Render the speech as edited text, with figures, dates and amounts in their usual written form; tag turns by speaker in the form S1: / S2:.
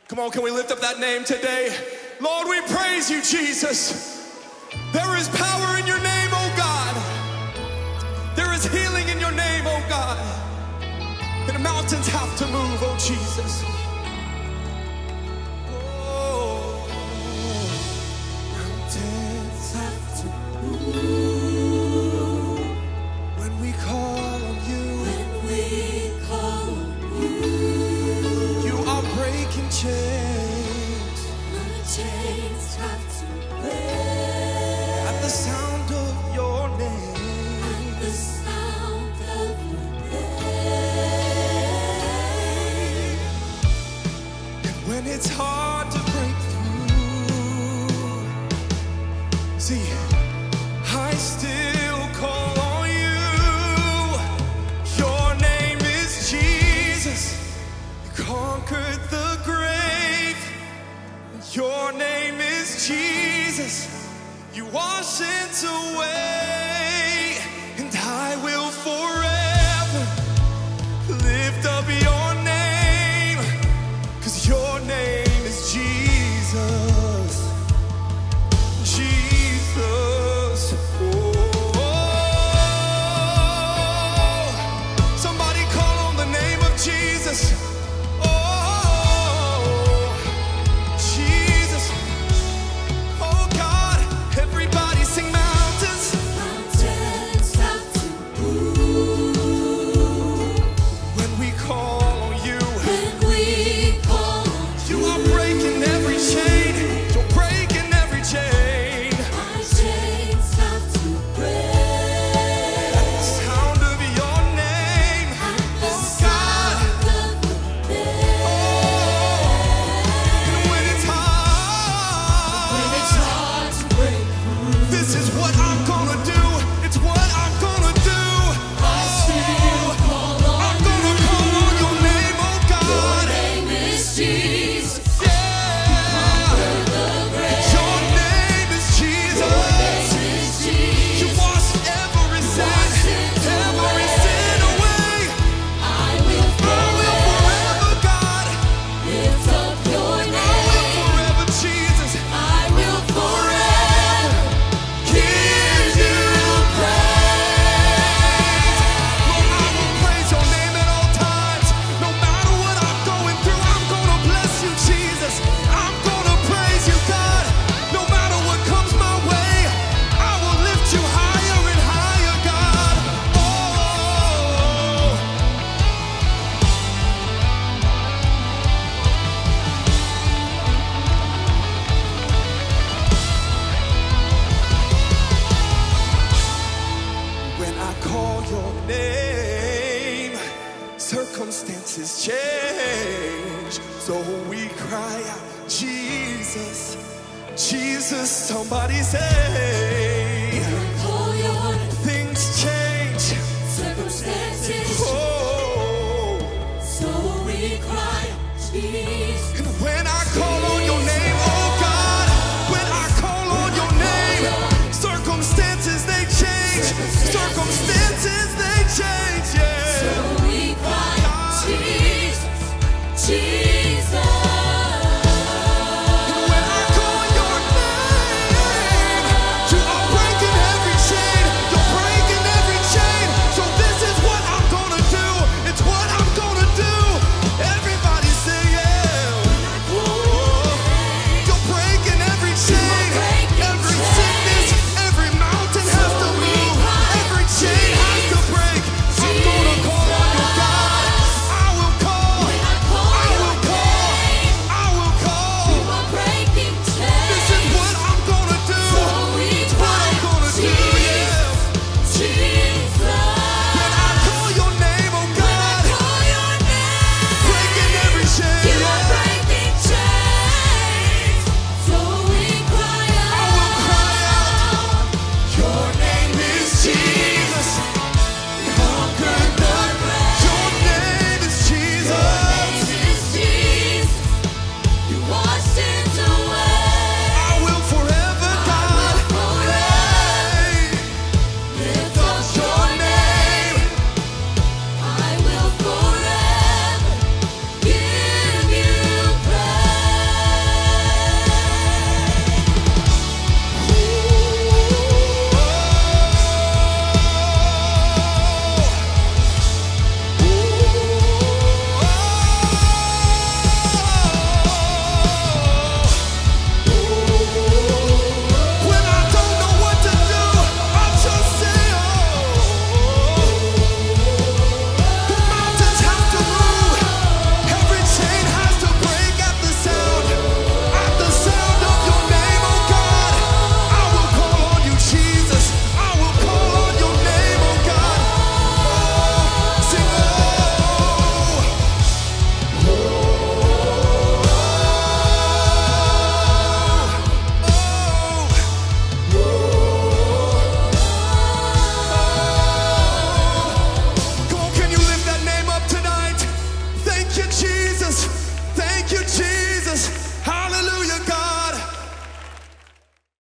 S1: Come on, can we lift up that name today? Lord, we praise you, Jesus. There is power in your name, oh God. There is healing in your name, oh God. And the mountains have to move, oh Jesus. Oh, mountains have to move when we call on you. When we call on you, you are breaking chains. The chains have to break at the sound of your name. At the sound of your name. And when it's hard to break through, see, I still call on you. Your name is Jesus. You conquered the grave. Your name is Jesus. You wash sins away. And I will forever lift up your name. 'Cause your name is Jesus. Jesus. Somebody call on the name of Jesus. Jesus. Oh God, everybody sing mountains. Mountains have to move when we call on you. When we call on you, you are breaking every chain. You're breaking every chain. My chains have to break at the sound of your name. Oh God. And when it's hard to break through, this is what I'm gonna do. It's what I'm gonna do. I'm gonna call on your name, oh God. Your name is Jesus. Yeah. Your name is Jesus. You wash every sin away. I will forever, God, lift up your name. I will forever, Jesus. I will forever give you praise. Lord, I will praise your name at all times. No matter what I'm going through, I'm gonna bless you, Jesus. I'm gonna praise you, God. No matter what comes my way, I will lift you higher and higher, God. Oh, when I call your name, circumstances change. So we cry out, Jesus, Jesus, somebody say, call your name. Things change. Circumstances. Oh. So we cry out, Jesus. And when I